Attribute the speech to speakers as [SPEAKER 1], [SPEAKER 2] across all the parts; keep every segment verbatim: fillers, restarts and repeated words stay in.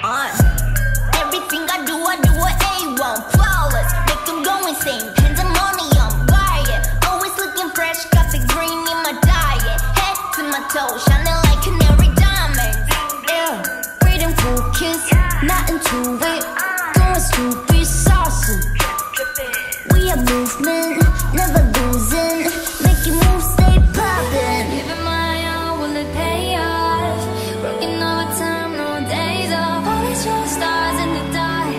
[SPEAKER 1] on. Everything I do, I do a A one. Flawless, make them go insane. Pandemonium, riot. Always looking fresh, got the green in my diet. Head to my toes, shining like canary diamonds. Yeah, freedom, cool kiss, not into it. Going stupid, saucy. We are movement, never losing. Making moves, stay poppin'.
[SPEAKER 2] Giving my all, will it pay off? Working overtime, no days off. All these show stars in the dark.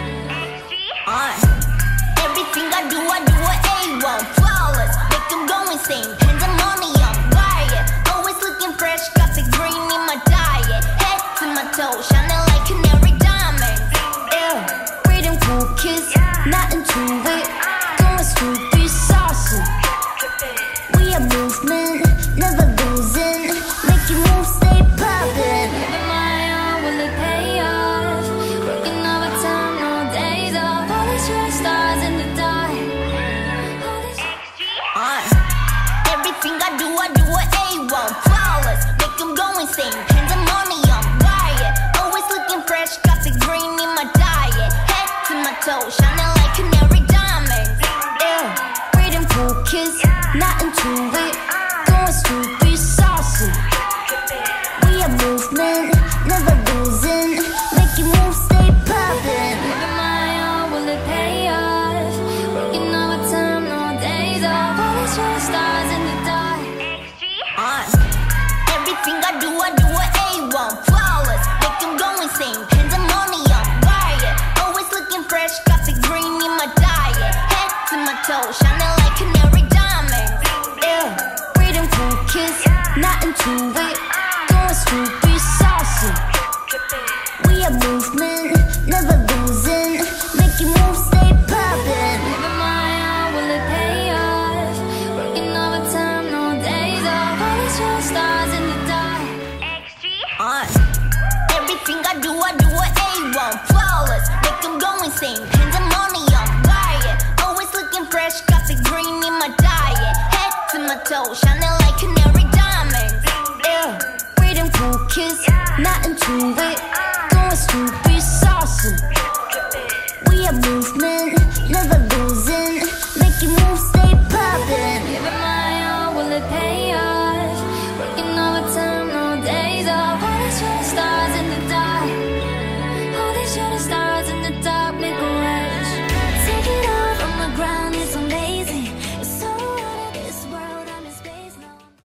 [SPEAKER 1] On. Everything I do, I do a A one. Flawless, make them go insane. Pandemonium, riot. Always looking fresh, got the green in my diet. Head to my toes, shining like canary diamonds. Yeah, freedom, cool kiss, not into it. Going stupid, saucy. We are movement, never losing. Making moves, stay poppin'.
[SPEAKER 2] Giving my all, will it pay off? Working overtime, no days off. All these show stars in the dark. All these
[SPEAKER 1] On. Everything I do, I do a A one. Flawless, make them go insane. Pandemonium, riot. Always looking fresh, got the green in my diet. Head to my toes, shining like canary diamonds. Yeah, freedom, cool kiss, not into it. Going stupid, saucy. We are movement, never losing. Making moves, stay poppin'.
[SPEAKER 2] Giving my all, will it pay off? Working overtime, no days off. All these show stars in the dark.
[SPEAKER 1] On. Everything I do, I do a A one. Flawless, make them go insane. Pandemonium, riot. Always looking fresh, got the green in my diet. Head to my toes, shining like canary diamonds. Yeah, freedom, cool kiss, not into it. Going stupid, saucy. We are movement, never losing. Making moves, stay poppin'.
[SPEAKER 2] Giving my all, will it pay off? Working overtime, no days off. All these show stars in the dark.
[SPEAKER 1] On. Everything I do, I do a A one. Flawless, make them go insane. Pandemonium, riot. Always looking fresh, got the green in my diet. Head to my toes, shining like canary diamonds. Yeah, freedom, cool kiss, not into it. Going stupid, saucy. We are movement,